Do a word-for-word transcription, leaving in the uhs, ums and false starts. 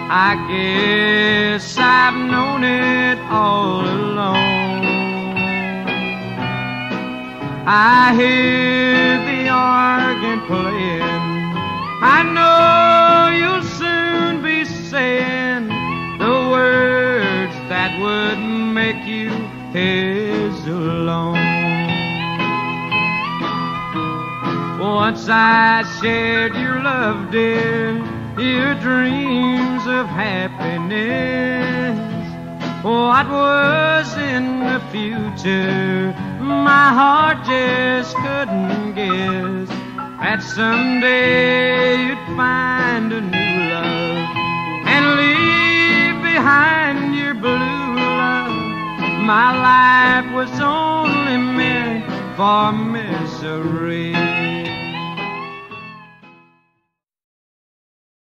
I guess I've known it all along. I hear the organ playing. I know you'll soon be saying the words that would make you his alone. Once I shared your love, dear, your dreams of happiness. What was in the future, my heart just couldn't guess. That someday you'd find a new love and leave behind your blue love. My life was only meant for misery.